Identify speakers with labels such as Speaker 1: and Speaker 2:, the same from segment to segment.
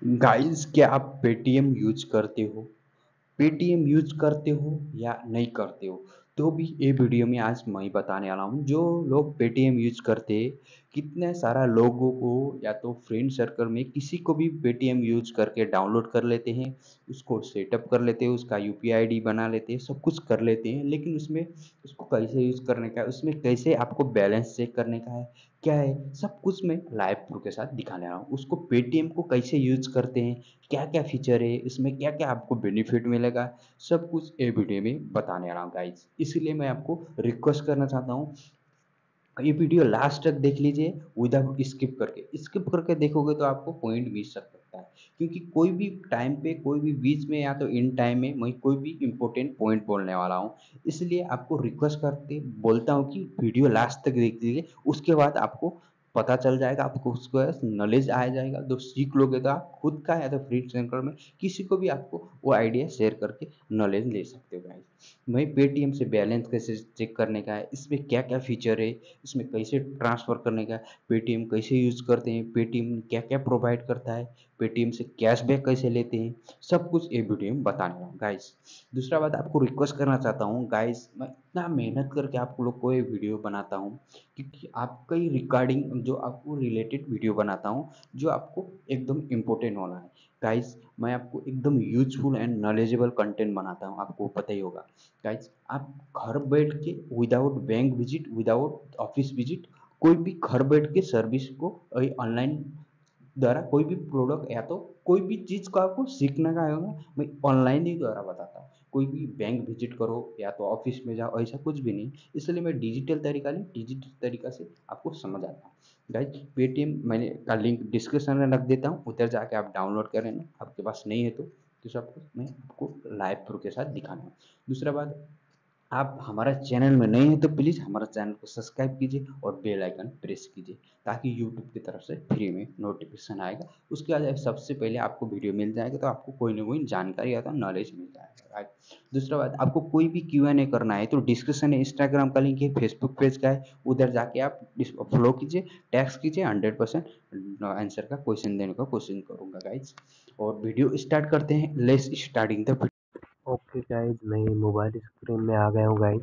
Speaker 1: Guys, क्या आप Paytm use करते हो? पेटीएम यूज करते हो या नहीं करते हो? तो भी ये वीडियो में आज मैं ही बताने वाला हूँ। जो लोग पेटीएम यूज करते हैं, कितने सारा लोगों को या तो फ्रेंड सर्कल में किसी को भी पेटीएम यूज करके डाउनलोड कर लेते हैं, उसको सेटअप कर लेते हैं, उसका यूपीआई आईडी बना लेते हैं, सब कुछ कर लेते हैं। लेकिन उसमें उसको कैसे यूज करने का है, उसमें कैसे आपको बैलेंस चेक करने का है, क्या है, सब कुछ मैं लाइव प्रूफ के साथ दिखाने वाला हूँ। उसको पेटीएम को कैसे यूज करते हैं, क्या क्या फीचर है इसमें, क्या क्या आपको बेनिफिट मिलेगा, सब कुछ ये वीडियो में बताने वाला हूँ गाइज। इसलिए मैं आपको रिक्वेस्ट करना चाहता हूँ, ये वीडियो लास्ट तक देख लीजिए विदाउट स्किप करके देखोगे तो आपको पॉइंट मिस सकता है। क्योंकि कोई भी टाइम पे, कोई भी बीच में या तो इन टाइम में मैं कोई भी इंपॉर्टेंट पॉइंट बोलने वाला हूँ। इसलिए आपको रिक्वेस्ट करते बोलता हूँ कि वीडियो लास्ट तक देख लीजिए, उसके बाद आपको पता चल जाएगा, आपको उसको नॉलेज आ जाएगा। तो सीख लोगे तो आप खुद का या तो फ्री सर्कल में किसी को भी आपको वो आइडिया शेयर करके नॉलेज ले सकते हो गाइस। मैं पेटीएम से बैलेंस कैसे चेक करने का है, इसमें क्या क्या फीचर है, इसमें कैसे ट्रांसफ़र करने का, पेटीएम कैसे यूज़ करते हैं, पेटीएम क्या क्या प्रोवाइड करता है, पेटीएम से कैशबैक कैसे लेते हैं, सब कुछ ये वीडियो में बताने वाला हूँ गाइस। दूसरा बात आपको रिक्वेस्ट करना चाहता हूँ गाइस, मैं इतना मेहनत करके आप लोग को ये वीडियो बनाता हूँ क्योंकि आपका ही रिगार्डिंग जो आपको रिलेटेड वीडियो बनाता हूँ, जो आपको एकदम इम्पोर्टेंट होना है गाइस। मैं आपको एकदम यूजफुल एंड नॉलेजेबल कंटेंट बनाता हूँ, आपको पता ही होगा गाइस। आप घर बैठ के without bank visit, without office visit, कोई भी घर बैठ के सर्विस को ऑनलाइन द्वारा कोई भी प्रोडक्ट या तो कोई भी चीज़ को आपको सीखने का होगा, मैं ऑनलाइन ही द्वारा बताता हूँ। कोई भी बैंक विजिट करो या तो ऑफिस में जाओ, ऐसा कुछ भी नहीं। इसलिए मैं डिजिटल तरीका से आपको समझ आता हूँ गाइज। पेटीएम मैंने का लिंक डिस्क्रिप्शन में रख देता हूँ, उधर जाके आप डाउनलोड कर लेना। आपके पास नहीं है तो सब कुछ मैं आपको लाइव प्रूफ के साथ दिखाना हूँ। दूसरा बात, आप हमारा चैनल में नए हैं तो प्लीज़ हमारा चैनल को सब्सक्राइब कीजिए और बेल आइकन प्रेस कीजिए, ताकि यूट्यूब की तरफ से फ्री में नोटिफिकेशन आएगा। उसके बाद सबसे पहले आपको वीडियो मिल जाएगा, तो आपको कोई ना कोई जानकारी या तो नॉलेज मिल जाएगा राइट। दूसरा बात, आपको कोई भी Q&A करना है तो डिस्क्रिप्शन में इंस्टाग्राम का लिंक है, फेसबुक पेज का है, उधर जाके आप फॉलो कीजिए, टैक्स कीजिए, 100% आंसर का क्वेश्चन देने का कोशिश करूँगा गाइज। और वीडियो स्टार्ट करते हैं, let's starting the.
Speaker 2: Okay guys, मैं मोबाइल स्क्रीन में आ गया हूँ गाइज।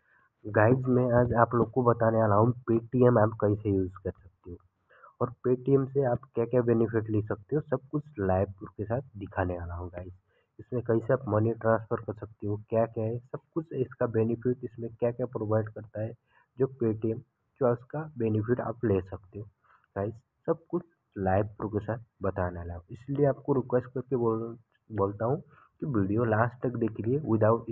Speaker 2: गाइज मैं आज आप लोग को बताने वाला हूँ पेटीएम ऐप कैसे यूज़ कर सकते हो और पेटीएम से आप क्या क्या बेनिफिट ले सकते हो, सब कुछ लाइव प्रूफ के साथ दिखाने वाला हूँ गाइज। इसमें कैसे आप मनी ट्रांसफ़र कर सकते हो, क्या क्या है, सब कुछ इसका बेनिफिट इसमें क्या क्या प्रोवाइड करता है, जो पेटीएम जो है उसका बेनिफिट आप ले सकते हो गाइज। सब कुछ लाइव प्रूफ के साथ बताने वाला हूँ, इसलिए आपको रिक्वेस्ट करके बोलता हूँ कि वीडियो लास्ट तक देखिए विदाउट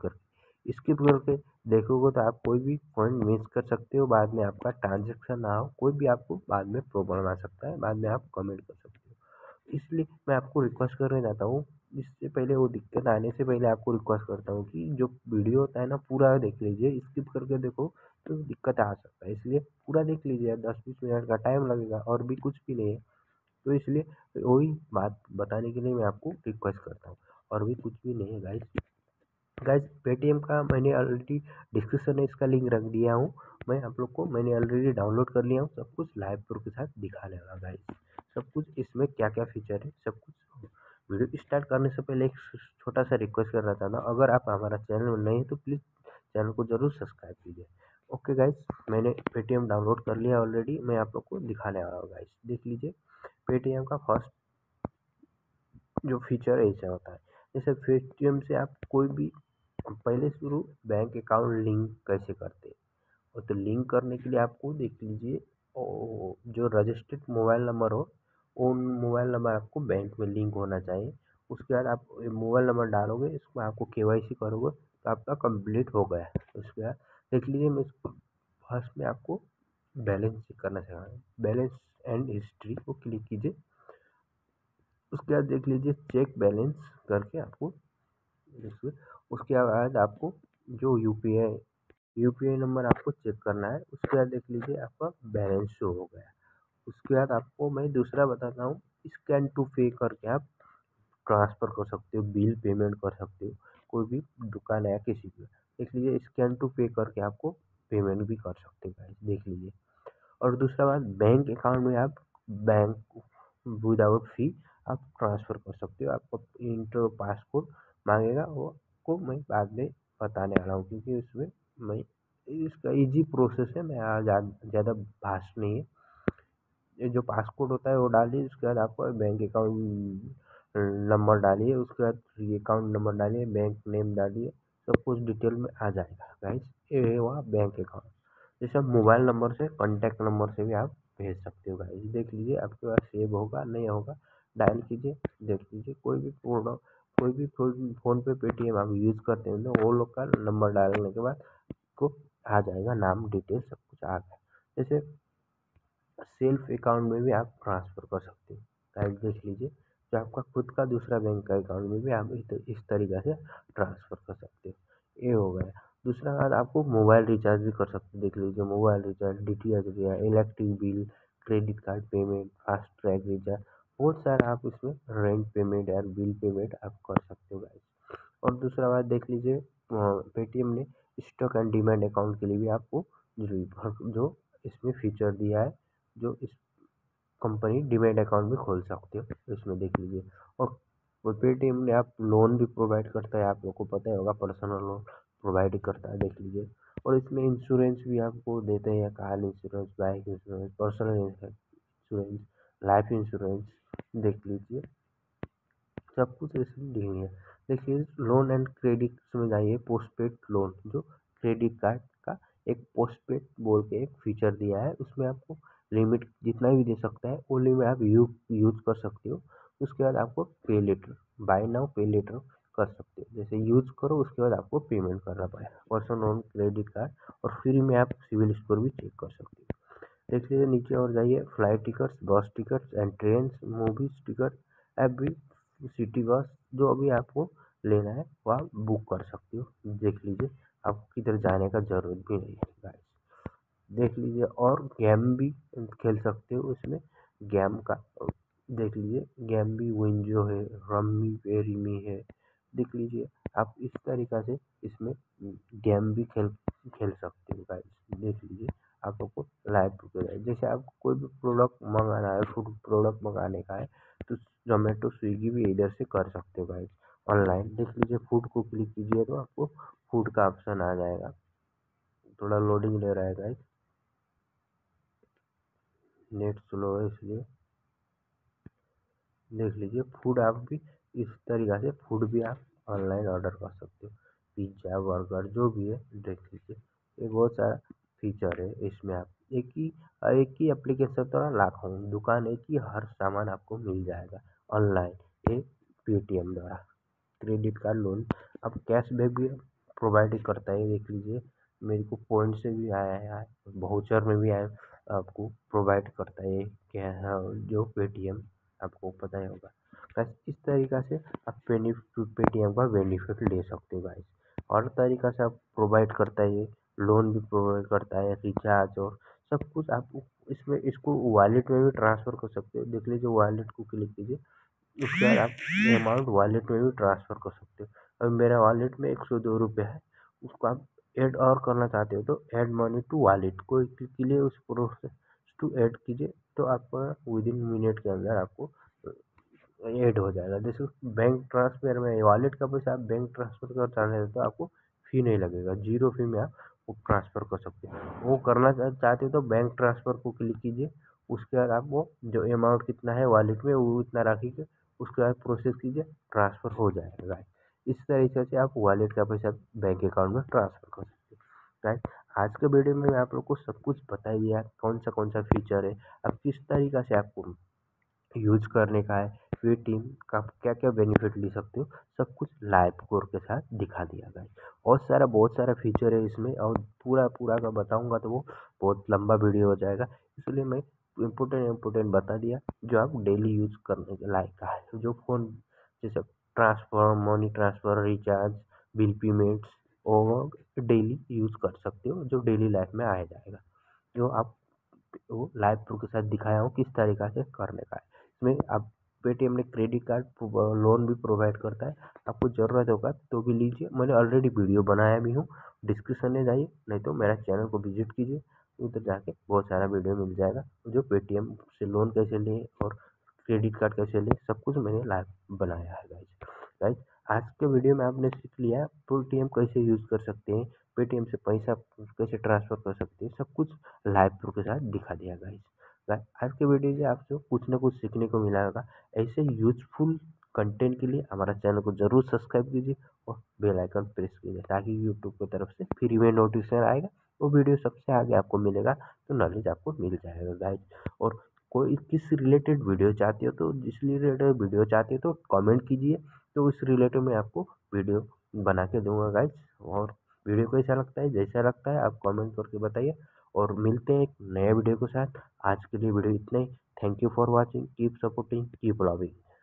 Speaker 2: स्किप करके देखोगे तो आप कोई भी पॉइंट मिस कर सकते हो, बाद में आपका ट्रांजेक्शन ना हो, कोई भी आपको बाद में प्रॉब्लम आ सकता है, बाद में आप कमेंट कर सकते हो। इसलिए मैं आपको रिक्वेस्ट करने जाता हूँ, इससे पहले वो दिक्कत आने से पहले आपको रिक्वेस्ट करता हूँ कि जो वीडियो होता है ना पूरा देख लीजिए, स्किप करके देखो तो दिक्कत आ सकता है। इसलिए पूरा देख लीजिए, 10-20 मिनट का टाइम लगेगा और भी कुछ भी नहीं है। तो इसलिए वही बात बताने के लिए मैं आपको रिक्वेस्ट करता हूँ, और भी कुछ भी नहीं है गाइस। गाइस पेटीएम का मैंने ऑलरेडी डिस्क्रिप्शन में इसका लिंक रख दिया हूँ। मैं आप लोग को मैंने ऑलरेडी डाउनलोड कर लिया हूँ, सब कुछ लाइव प्रूफ के साथ दिखाने वाला गाइस। सब कुछ इसमें क्या क्या फीचर है, सब कुछ। वीडियो स्टार्ट करने से पहले एक छोटा सा रिक्वेस्ट करना चाहता हूँ, अगर आप हमारा चैनल में नए हैं तो प्लीज़ चैनल को जरूर सब्सक्राइब कीजिए। ओके गाइस, मैंने पेटीएम डाउनलोड कर लिया ऑलरेडी, मैं आप लोग को दिखाने वाला हूँ गाइस। देख लीजिए, पेटीएम का फर्स्ट जो फीचर ऐसा होता है, जैसे पेटीएम से आप कोई भी पहले शुरू बैंक अकाउंट लिंक कैसे करते हैं। और तो लिंक करने के लिए आपको देख लीजिए, जो रजिस्टर्ड मोबाइल नंबर हो, वो मोबाइल नंबर आपको बैंक में लिंक होना चाहिए। उसके बाद आप मोबाइल नंबर डालोगे, इसमें आपको केवाईसी करोगे तो आपका कंप्लीट हो गया। उसके बाद देख लीजिए, मैं फर्स्ट में आपको बैलेंस चेक करना चाहूँगा, बैलेंस एंड हिस्ट्री को क्लिक कीजिए। उसके बाद देख लीजिए चेक बैलेंस करके आपको उसके उसके बाद आपको जो यूपीआई नंबर आपको चेक करना है। उसके बाद देख लीजिए आपका बैलेंस शो हो गया। उसके बाद आपको मैं दूसरा बताता हूँ, स्कैन टू पे करके आप ट्रांसफ़र कर सकते हो, बिल पेमेंट कर सकते हो, कोई भी दुकान है किसी भी। देख लीजिए स्कैन टू पे करके आपको पेमेंट भी कर सकते हो गाइस, देख लीजिए। और दूसरा बात, बैंक अकाउंट में आप बैंक विदाउट फी आप ट्रांसफ़र कर सकते हो। आपको इंटर पासकोड मांगेगा, वो को मैं बाद में बताने वाला हूँ, क्योंकि उसमें मैं इसका ईजी प्रोसेस है। मैं ज़्यादा भास्ट नहीं है। ये जो पासकोड होता है वो डालिए, उसके बाद आपको बैंक अकाउंट नंबर डालिए, उसके बाद अकाउंट नंबर डालिए, बैंक नेम डालिए, सब कुछ डिटेल में आ जाएगा गाइस। ये है वहाँ बैंक अकाउंट। जैसे आप मोबाइल नंबर से, कॉन्टैक्ट नंबर से भी आप भेज सकते हो गाइस। देख लीजिए आपके पास सेव होगा नहीं होगा, डायल कीजिए, देख लीजिए। कोई भी प्रोडक्ट, कोई भी फ़ोन पे, पेटीएम आप यूज़ करते हैं तो वो लोग का नंबर डालने के बाद आपको आ जाएगा, नाम डिटेल सब कुछ आ गया। जैसे सेल्फ अकाउंट में भी आप ट्रांसफ़र कर सकते हो गाइस। देख लीजिए, जो आपका खुद का दूसरा बैंक का अकाउंट में भी आप इस तरीक़ा से ट्रांसफ़र कर सकते हो। ये हो गया। दूसरा बात, आपको मोबाइल रिचार्ज भी कर सकते हो। देख लीजिए, mobile recharge, DTH recharge, electric bill, credit card payment, fast track recharge, बहुत सारा आप इसमें रेंट पेमेंट या बिल पेमेंट आप कर सकते हो गाइस। और दूसरा बात देख लीजिए, पेटीएम ने स्टॉक एंड डिमांड अकाउंट के लिए भी आपको जो इसमें फीचर दिया है, जो इस कंपनी डीमैट अकाउंट भी खोल सकते हो इसमें, देख लीजिए। और पेटीएम ने आप लोन भी प्रोवाइड करता है, आप लोग को पता ही होगा, पर्सनल लोन प्रोवाइड करता है, देख लीजिए। और इसमें इंश्योरेंस भी आपको देते हैं, car insurance, bike insurance, personal insurance, life insurance, देख लीजिए। सब कुछ इसमें दिए हैं। देखिए, लोन एंड क्रेडिट में जाइए, पोस्टपेड लोन, जो क्रेडिट कार्ड का एक पोस्टपेड बोल के एक फीचर दिया है, उसमें आपको लिमिट जितना भी दे सकता है वो लिमिट आप यूज कर सकते हो। उसके बाद आपको pay later, buy now pay later कर सकते हो। जैसे यूज करो, उसके बाद आपको पेमेंट करना पड़ेगा, पर्सनल लोन, क्रेडिट कार्ड। और फ्री में आप सिविल स्कोर भी चेक कर सकते हो। देख लीजिए नीचे और जाइए, flight tickets, bus tickets and train, movies ticket, every city bus, जो अभी आपको लेना है वो आप बुक कर सकते हो। देख लीजिए, आपको किधर जाने का ज़रूरत भी नहीं है गाइस। देख लीजिए, और गेम भी खेल सकते हो इसमें। गेम का देख लीजिए, गेम भी विंजो है, रम्मी पेरीमी है, देख लीजिए। आप इस तरीक़ा से इसमें गेम भी खेल खेल सकते हो गाइस। देख लीजिए, आप लोग लाइव प्रूफ, जैसे आपको कोई भी प्रोडक्ट मंगाना है, फूड प्रोडक्ट मंगाने का है, तो जोमेटो, स्विगी भी इधर से कर सकते हो गाइस ऑनलाइन। देख लीजिए, फूड को क्लिक कीजिए तो आपको फूड का ऑप्शन आ जाएगा। थोड़ा लोडिंग ले रहा है गाइस, नेट स्लो है इसलिए। देख लीजिए, फूड आप भी इस तरीक़ा से फूड भी आप ऑनलाइन ऑर्डर कर सकते हो, पिज़्ज़ा, बर्गर, जो भी है। देख लीजिए, ये बहुत सारा फीचर है इसमें। आप एक ही एप्लीकेशन द्वारा लाखों दुकान, एक ही हर सामान आपको मिल जाएगा ऑनलाइन, ये पेटीएम द्वारा। क्रेडिट कार्ड, लोन, अब कैशबैक भी प्रोवाइड करता है। देख लीजिए, मेरे को पॉइंट से भी आया है, वाउचर में भी आया, आपको प्रोवाइड करता है क्या, हाँ, जो पेटीएम, आपको पता ही होगा। बस इस तरीक़ा से आप पेटीएम का बेनिफिट ले सकते हो गाइस। और तरीक़ा से आप प्रोवाइड करता है ये, लोन भी प्रोवाइड करता है, रिचार्ज और सब कुछ। आप इसमें इसको वॉलेट में भी ट्रांसफ़र कर सकते हो। देख लीजिए, वॉलेट को क्लिक कीजिए, उसके बाद आप अमाउंट वॉलेट में भी ट्रांसफ़र कर सकते हो। अब मेरा वॉलेट में 102 रुपये है, उसको आप ऐड और करना चाहते हो तो ऐड मनी टू वॉलेट को क्लिक कीजिए, उस प्रोसेस टू ऐड कीजिए, तो आपका विदिन मिनट के अंदर आपको ऐड हो जाएगा। जैसे बैंक ट्रांसफ़र में वॉलेट का पैसा आप बैंक ट्रांसफ़र कर चाहते हैं तो आपको फ़ी नहीं लगेगा, जीरो फी में आप वो ट्रांसफ़र कर सकते हैं। वो करना चाहते हो तो बैंक ट्रांसफ़र को क्लिक कीजिए, उसके बाद आप वो जो अमाउंट कितना है वॉलेट में वो उतना रखिए, उसके बाद प्रोसेस कीजिए, ट्रांसफ़र हो जाएगा। इस तरीके से आप वॉलेट का पैसा बैंक अकाउंट में ट्रांसफ़र कर सकते हो। राइट, आज के वीडियो में मैं आप लोग को सब कुछ बता ही दिया, कौन सा फीचर है, अब किस तरीक़ा से आपको यूज करने का है, पेटीएम का क्या क्या बेनिफिट ले सकते हो, सब कुछ लाइव कोड के साथ दिखा दिया गाइस। बहुत सारा फीचर है इसमें, और पूरा पूरा का बताऊंगा तो वो बहुत लंबा वीडियो हो जाएगा, इसलिए मैं इम्पोर्टेंट बता दिया, जो आप डेली यूज करने के लायक का है। जो फ़ोन जैसे transfer, money transfer, recharge, bill payments, और डेली यूज कर सकते हो, जो डेली लाइफ में आ जाएगा, जो आप वो लाइव प्रूफ के साथ दिखाया हूँ किस तरीक़ा से करने का है। इसमें आप पेटीएम ने क्रेडिट कार्ड लोन भी प्रोवाइड करता है, आपको ज़रूरत होगा तो भी लीजिए। मैंने ऑलरेडी वीडियो बनाया भी हूँ, डिस्क्रिप्शन में जाइए, नहीं तो मेरा चैनल को विजिट कीजिए, उधर जाके बहुत सारा वीडियो मिल जाएगा, जो पेटीएम से लोन कैसे लें और क्रेडिट कार्ड कैसे लें, सब कुछ मैंने लाइव बनाया है गाइज। गाइज आज के वीडियो में आपने सीख लिया पेटीएम कैसे यूज़ कर सकते हैं, पेटीएम से पैसा कैसे ट्रांसफ़र कर सकते हैं, सब कुछ लाइव प्रूफ के साथ दिखा दिया गाइज। आज के वीडियो से आपसे कुछ ना कुछ सीखने को मिला होगा। ऐसे यूजफुल कंटेंट के लिए हमारा चैनल को ज़रूर सब्सक्राइब कीजिए और बेल आइकन प्रेस कीजिए, ताकि यूट्यूब की तरफ से फ्री में नोटिफिकेशन आएगा, वो वीडियो सबसे आगे आपको मिलेगा, तो नॉलेज आपको मिल जाएगा गाइज। और कोई किस रिलेटेड वीडियो चाहते हो, तो जिस रिलेटेड वीडियो चाहते हो तो कमेंट कीजिए, तो उस रिलेटेड मैं आपको वीडियो बना के दूंगा गाइज। और वीडियो कैसा लगता है, जैसा लगता है आप कमेंट करके बताइए, और मिलते हैं एक नए वीडियो के साथ। आज के लिए वीडियो इतना ही। Thank you for watching, keep supporting, keep loving.